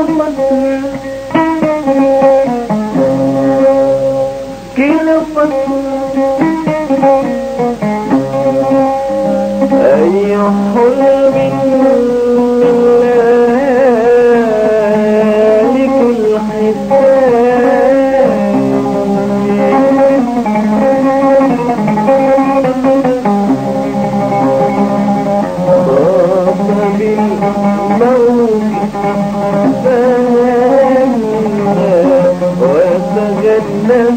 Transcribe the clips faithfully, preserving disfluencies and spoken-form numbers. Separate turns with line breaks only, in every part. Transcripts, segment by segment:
أي حلم من ليالك الحسان طاف بالموت فهمنا وسجدنا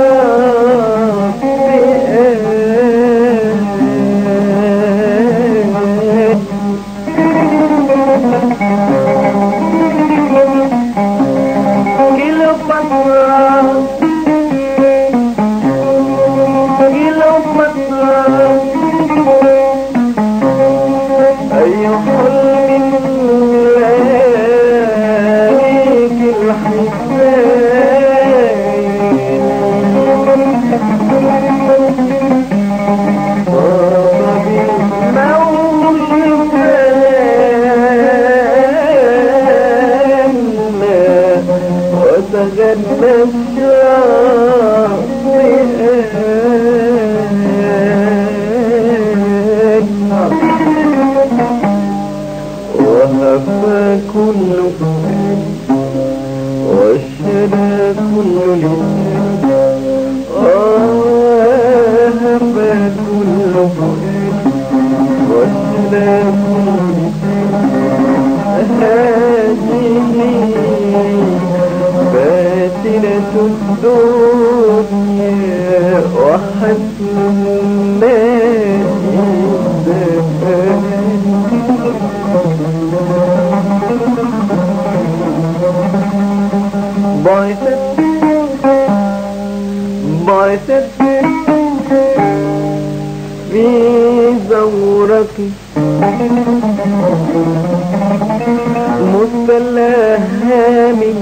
وهفى كل فؤاد واشترى كل لسان وهفى كل فؤاد واشترى كل لسان هذه باسلة الدنيا وحسن الناس بعثت بعثت في زورك مسلها من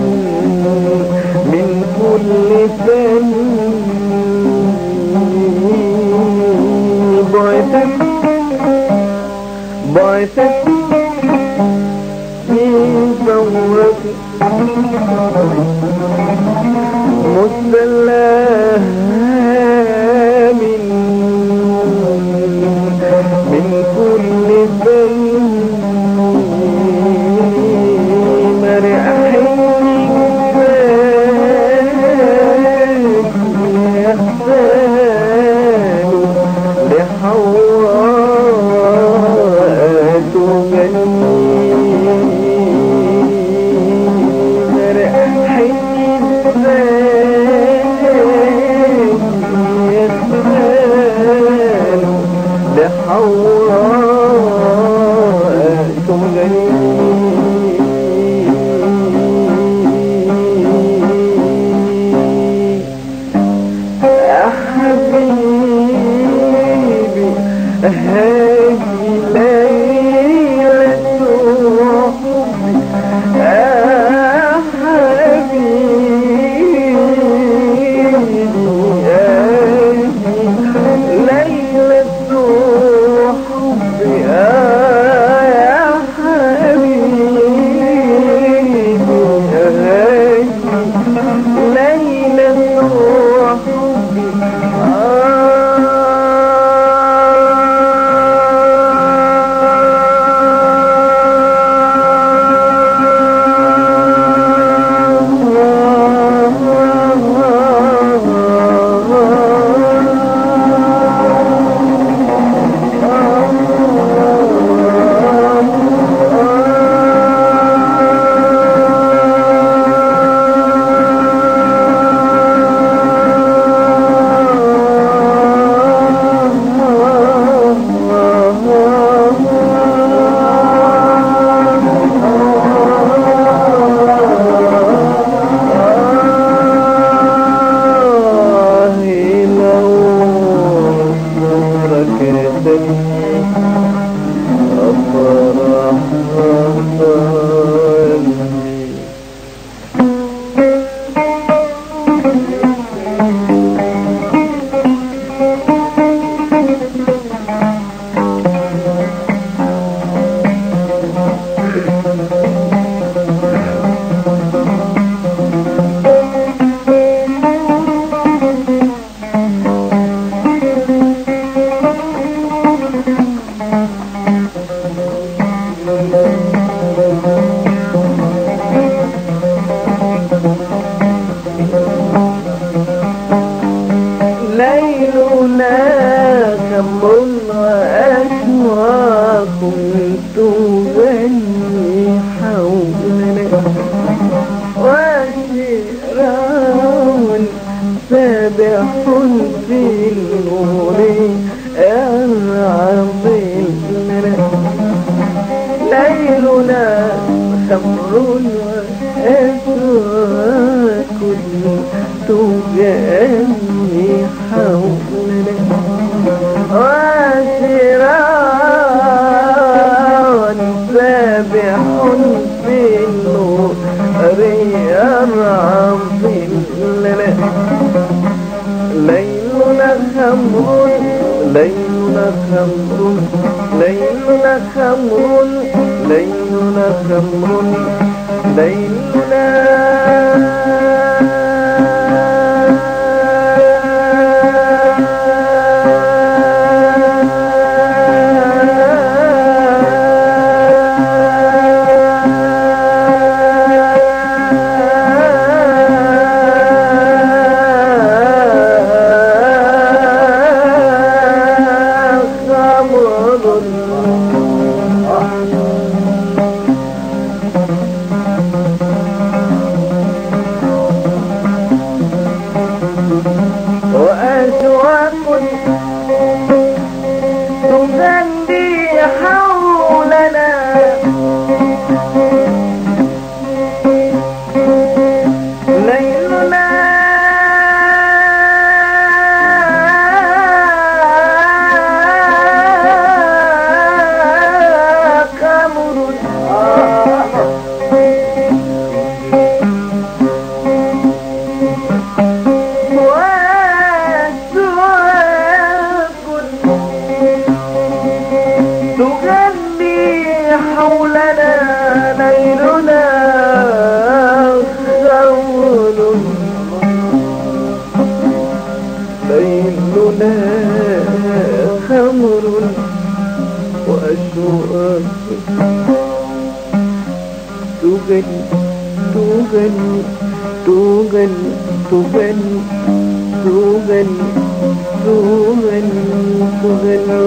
من كل فن بعثت بعثت في زورك مسلها من من كل فن حواء خمر وأسواق تغني حولنا وشراع سابح في النور يرعى ظلنا ليلنا خمر ليلنا خمر ليلنا خمر ليلنا خمر ليلنا وأشواق تغني حولنا ليلنا قمر تغني حولنا ليلنا خول ليلنا خمر وأشواق تغني تغني تغني تغني تغني تغني تغني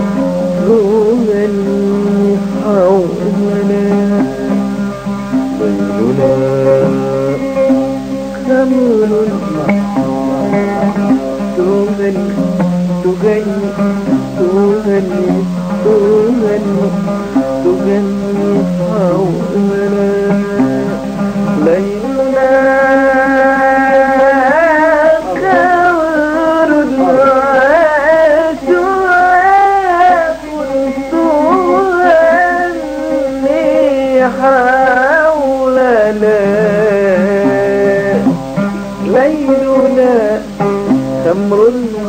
تغني حولنا ليلنا خمر تغني تغني تغني تغني تغني حولنا ليلنا حولنا ليلنا خمر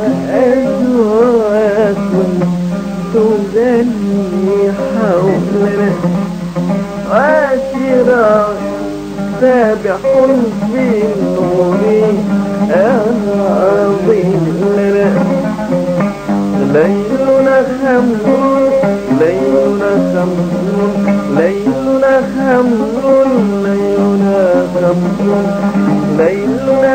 وأزواق تغني حولنا وشراع سابح في النور أظلنا ليلنا خمر ليلنا خمر ليلنا خمر ليلنا خمر ليلنا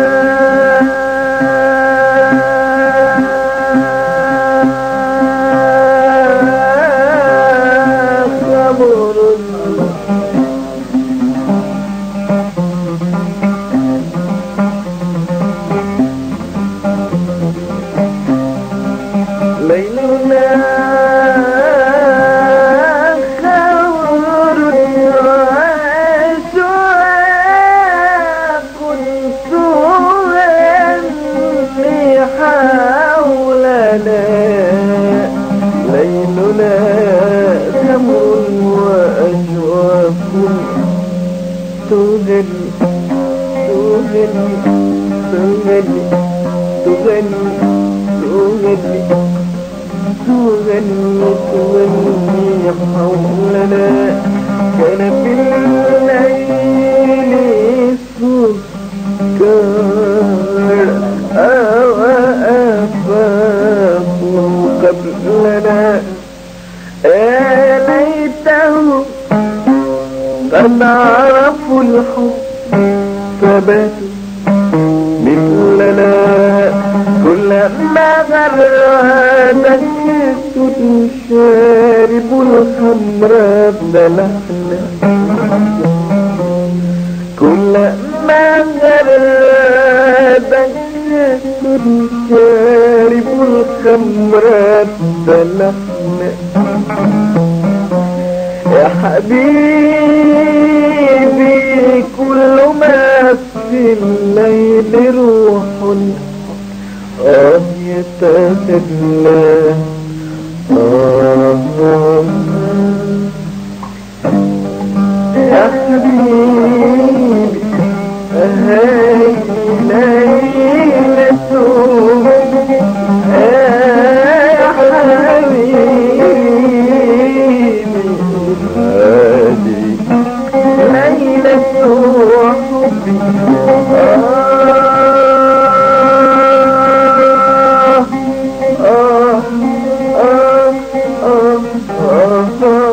خمر ليلنا حولنا ليلنا خمر وأشواق تغني تغني تغني تغني تغني تغني تغني حولنا كان في الليل سكر أو أفاق قبلنا ليته قد عرفوا الحب ثبتوا مثلنا كلما غردك شارب الخمر بلحنا كلما غردك شارب الخمر بلحنا يا حبيبي خلاه آه آه يا حبيبي هاي ليلة يا حبيبي هذه ليلة حبي آه آه آه آه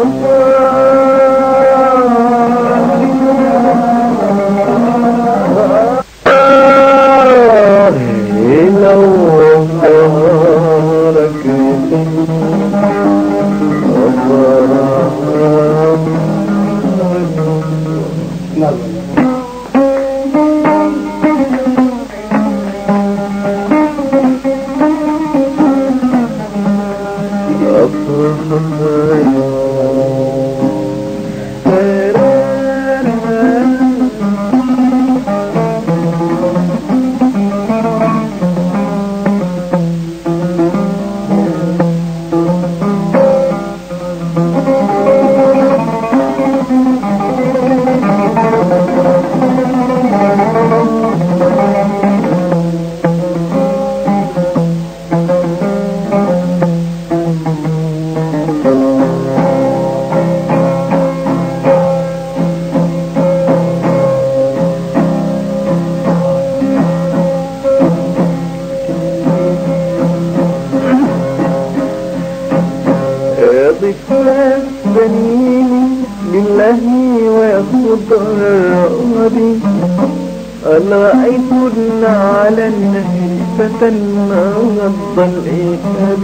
ضفاف بنيني بالله وخضر الرغد أنا رأيتن على النهر فتنغض الإيهاب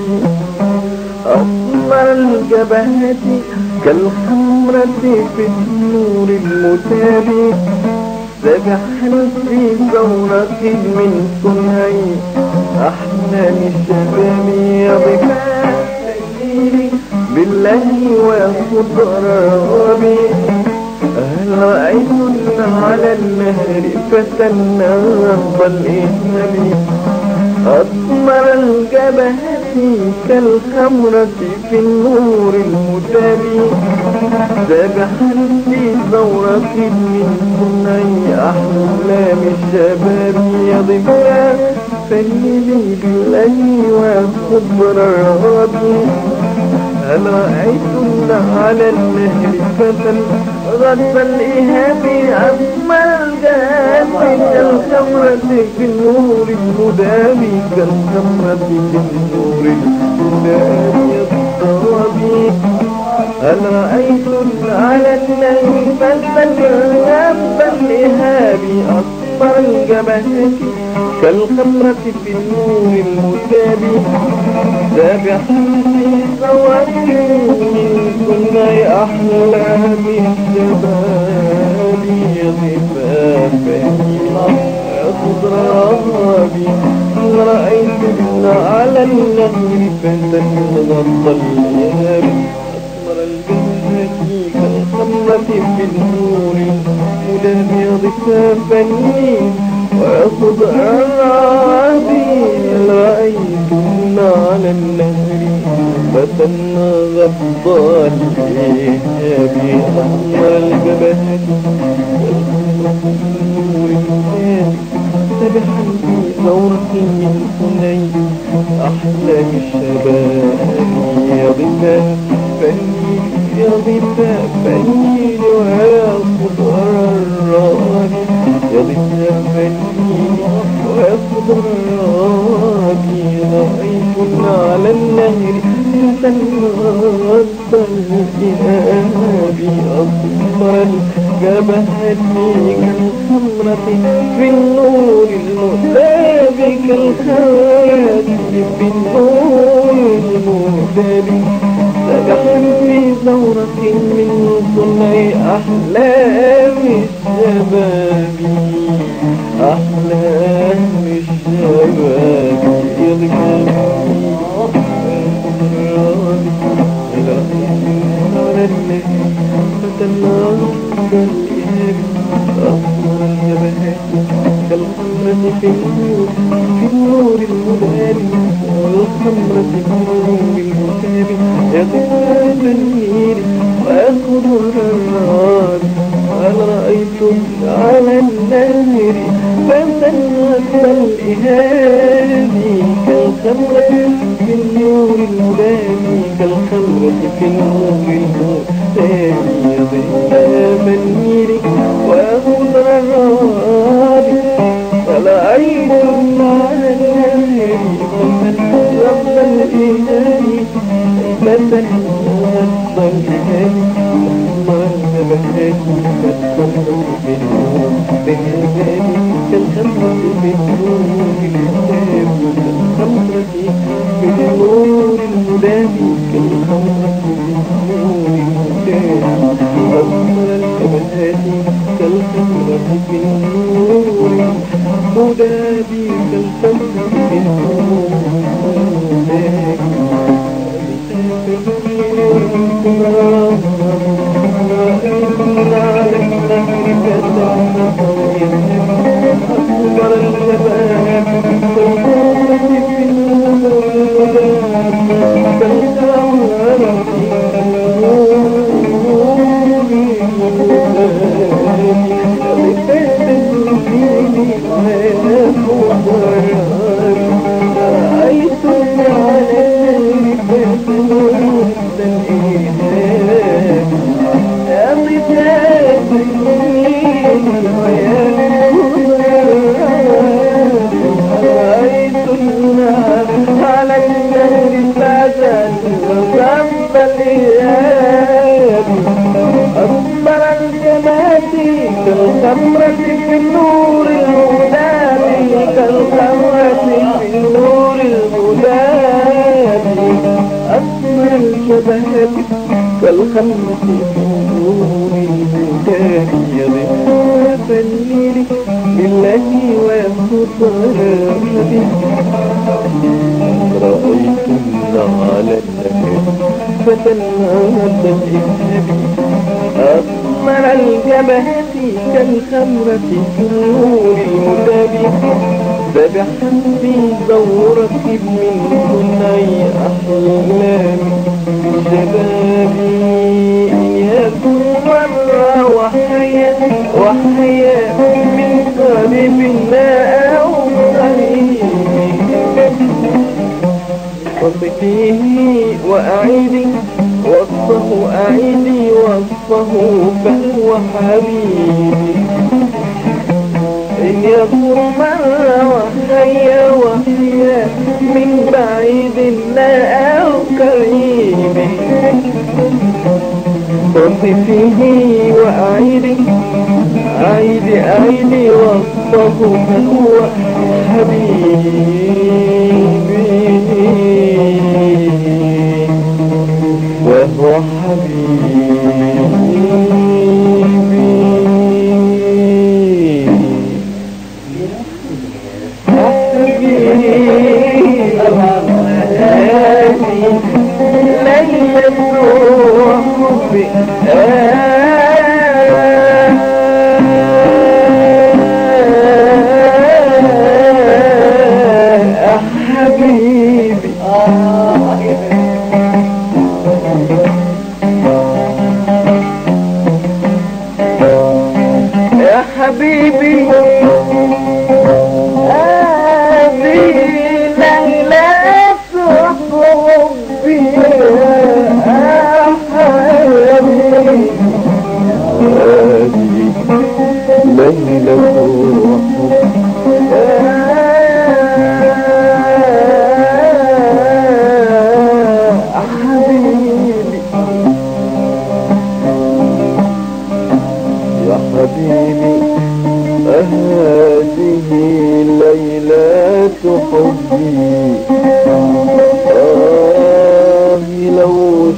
أحمر الجبهة كالحمرة في النور المتاب سبحا في ثورة من كنهي أحلام الشباب ضفاف بالله وخضر الربي هل رأيتن على النهر فتنغض الإهمال أثمر الجبهة كالخمرة في النور المتاب سبحا في ثورة من كني أحلام الشباب يضفا فلي بالله وخضر الربي هل رأيتن على النهر فتنغض الإهاب أثمر الجبهة كالخمرة في النور المدام كالخمرة في النور المدام الضربي هل رأيتن على النهر فتنغض الإهاب أثمر الجبهة كالخمرة في النور المدام سابحا في ثورة من كني أحلام الشباب ضفافا خضرابي هل رأيتن على النهر فتنغض الإهاب أثمر الجبهة كالخمرة في النور المدام ضفافا وخضرابي هل رأيتن على النهر فتنغض الإيهاب أحمر الجبهة والنور المتاب سبحا في ثورة من كني أحلام الشباب يضفا فني يضفا فني ويخضر الرابي يضفا فني ويخضر الرابي رأيتن على النهر فتنغض الإهاب أثمر الجبهة كالخمرة في النور المهتاب كالخيال في النور المهتاب سبحا في ثورة من صنع أحلام الشباب أحلام الشباب يضحكني إلى على النهر فتنغض الإهاب المدابي أسمر الجبهات كالخمرة في النور في النور المدابي والخمرة في النور المدابي يغيب النيل ويأخذ الرماد هل رأيتم على النهر فتنهد الإهاب كالخمرة في النور المدامي كالخمرة في النور المدامي يضيب النيل ويأخذ الرماد فرأيتم على النهر فتنهد الإهاب فتنهد الإهاب بهادي كالخمرة في النور بهادي كالخمرة في النور المدام كالخمرة في النور المدام كالخمرة في النور المدام أصفر البهادي كالخمرة في النور المدام كالخمرة في النور المدام أكبر الشباب كالخمرة في النور كالخمرة في كالخمرة في النور المدامي كالخمرة في النور المدامي أسمر الجبهات كالخمرة في النور المدامي يضيب النيل بالله ويخط رأيتن على النهر فتنهد الإهاب أسمر الجبهات كالخمرة في النور المدابي ذبحا في دورة من صنعي أحلامي شبابي إن يكن مرة وحيا وحيا من قريب لا أو قريب وصفيه وأعيدي وصفه أعيدي وصفه فهو حبيبي إن يكن مرة وحيا وحيا من بعيد لا أو قريب وصفيه وأعيدي أعيدي أعيدي وصفه فهو حبيبي وهو حبيبي ليلة وحبي حبيبي يا حبيبي هذه ليلة حبي يا حبيبي هذه ليلة حبيبي هذه ليلة حبي آه لو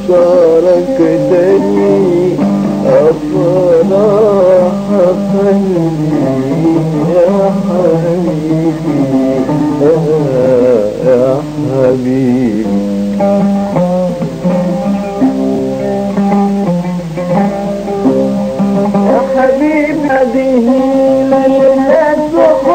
شاركتني أفراح قلبي يا حبيبي آه يا حبيبي حبيبي هذه ليلة